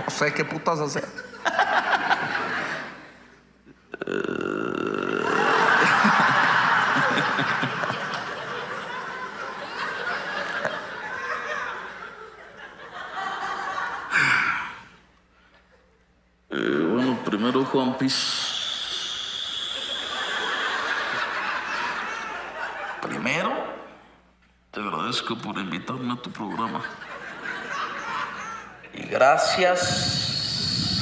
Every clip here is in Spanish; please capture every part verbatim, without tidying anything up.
no sé qué putas hacer. Eh, bueno, primero, Juanpis. Primero, te agradezco por invitarme a tu programa. Y gracias.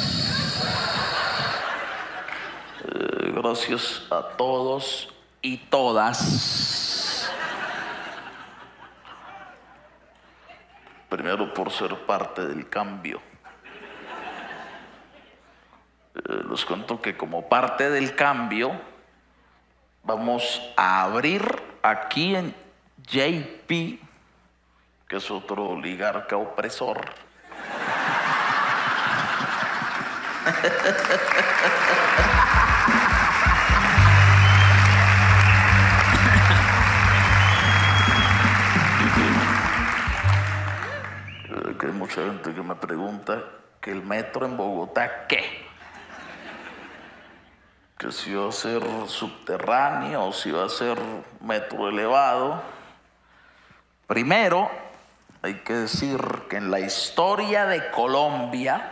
Eh, gracias a todos y todas. Primero, por ser parte del cambio. Eh, les cuento que como parte del cambio vamos a abrir aquí en J P, que es otro oligarca opresor, eh, que hay mucha gente que me pregunta que el metro en Bogotá, ¿qué? Que si va a ser subterráneo o si va a ser metro elevado. Primero, hay que decir que en la historia de Colombia,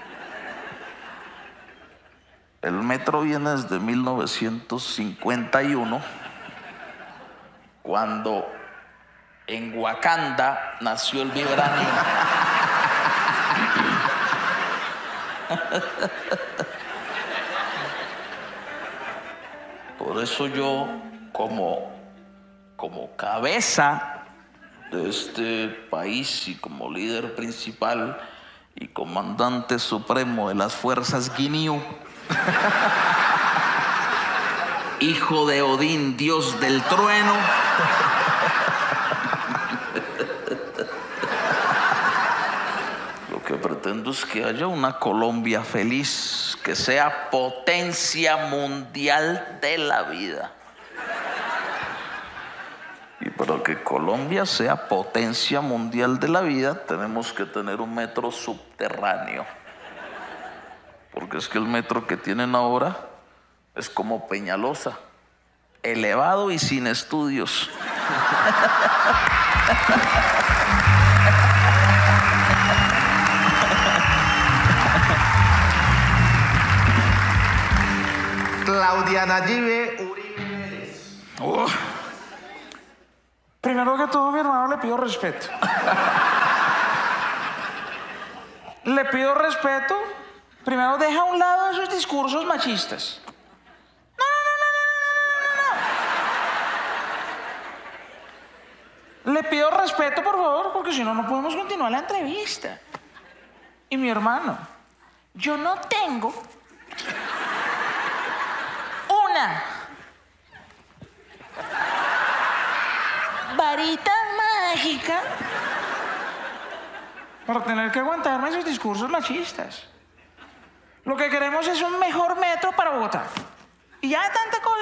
el metro viene desde mil novecientos cincuenta y uno, cuando en Wakanda nació el vibranium. Por eso yo, como, como cabeza de este país y como líder principal y comandante supremo de las fuerzas Guineo, hijo de Odín, dios del trueno, lo que pretendo es que haya una Colombia feliz, que sea potencia mundial de la vida. Y para que Colombia sea potencia mundial de la vida, tenemos que tener un metro subterráneo. Porque es que el metro que tienen ahora es como Peñalosa, elevado y sin estudios. Claudia Nayibe Uribe Vélez. Oh. Primero que todo, mi hermano, le pido respeto. Le pido respeto. Primero, deja a un lado esos discursos machistas. No, no, no, no, no, no, no. Le pido respeto, por favor, porque si no, no podemos continuar la entrevista. Y mi hermano, yo no tengo una varita mágica para tener que aguantarme esos discursos machistas. Lo que queremos es un mejor metro para Bogotá. Y ya tanta cosa.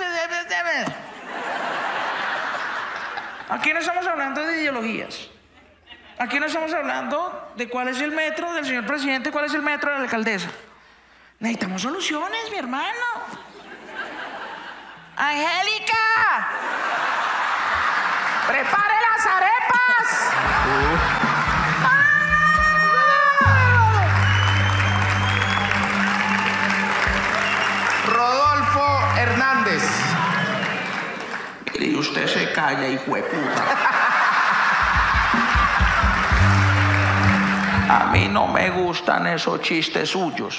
Aquí no estamos hablando de ideologías. Aquí no estamos hablando de cuál es el metro del señor presidente, cuál es el metro de la alcaldesa. Necesitamos soluciones, mi hermano. ¡Angélica! ¡Prepare las arepas! Rodolfo Hernández. Y usted se calla, hijo de puta. A mí no me gustan esos chistes suyos.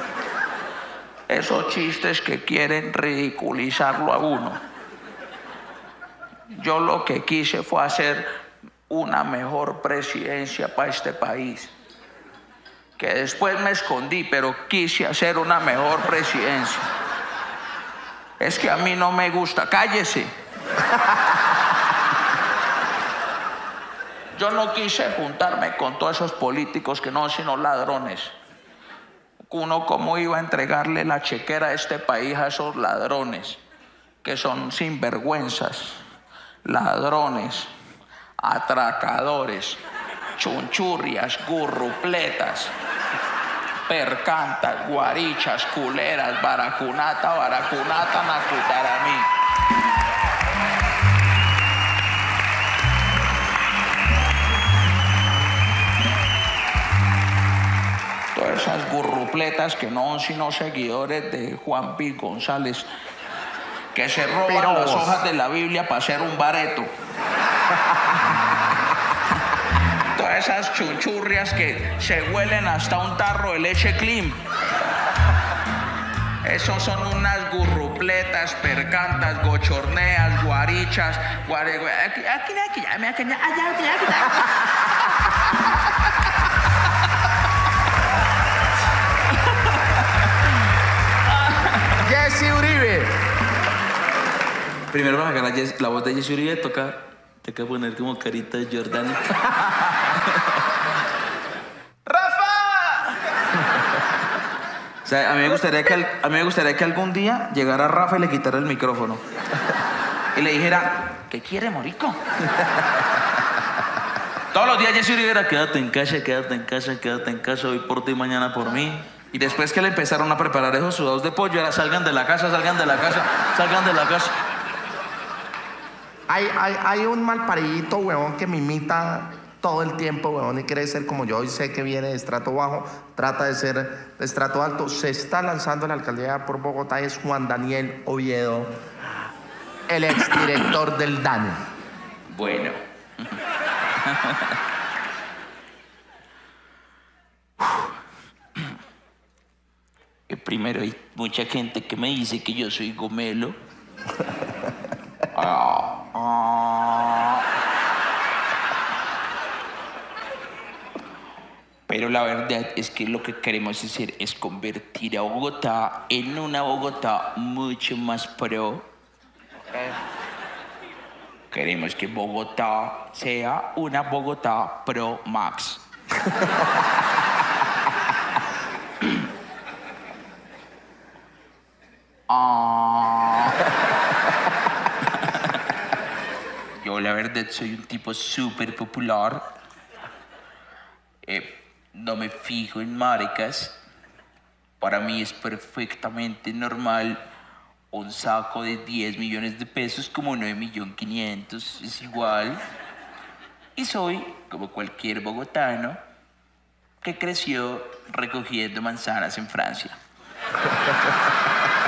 Esos chistes que quieren ridiculizarlo a uno. Yo lo que quise fue hacer una mejor presidencia para este país. Que después me escondí, pero quise hacer una mejor presidencia. Es que a mí no me gusta. Cállese. Yo no quise juntarme con todos esos políticos que no, sino ladrones. Uno, ¿cómo iba a entregarle la chequera a este país a esos ladrones? Que son sinvergüenzas, ladrones, atracadores, chunchurrias, gurrupletas. percantas, guarichas, culeras, baracunata, baracunata, nacutaramí. Todas esas gurrupletas que no son sino seguidores de Juan P. González, que se roban Pero las vos. hojas de la Biblia para hacer un bareto. Todas esas chunchurrias que se huelen hasta un tarro de leche clean. Esos son unas gurrupletas, percantas, gochorneas, guarichas, guare, guare- aquí, aquí, aquí, aquí, aquí, aquí, aquí, aquí, aquí. Jesse Uribe. Primero para sacar la, Jess- la voz de Jesse Uribe toca, toca poner como carita de Jordan. ¡Rafa! O sea, a mí me gustaría que, al- a mí me gustaría que algún día llegara Rafa y le quitara el micrófono. Y le dijera, ¿qué quiere, morico? Todos los días Jesse Uribe era, quédate en casa, quédate en casa, quédate en casa, hoy por ti, mañana por mí. Y después que le empezaron a preparar esos sudados de pollo, era salgan de la casa, salgan de la casa, salgan de la casa. Hay, hay, hay un malparidito, huevón, que me imita todo el tiempo, huevón, y quiere ser como yo, y sé que viene de estrato bajo, trata de ser de estrato alto. Se está lanzando a la alcaldía por Bogotá, y es Juan Daniel Oviedo, el exdirector del D A N E. Bueno. Eh, Primero hay mucha gente que me dice que yo soy gomelo. Ah, ah. Pero la verdad es que lo que queremos hacer es convertir a Bogotá en una Bogotá mucho más pro. Queremos que Bogotá sea una Bogotá pro max. Ah. Yo la verdad soy un tipo súper popular. Eh, no me fijo en marcas. Para mí es perfectamente normal un saco de diez millones de pesos como uno de un millón quinientos. Es igual. Y soy, como cualquier bogotano, que creció recogiendo manzanas en Francia.